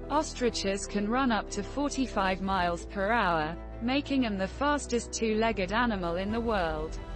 Ostriches can run up to 45 miles per hour, making them the fastest two-legged animal in the world.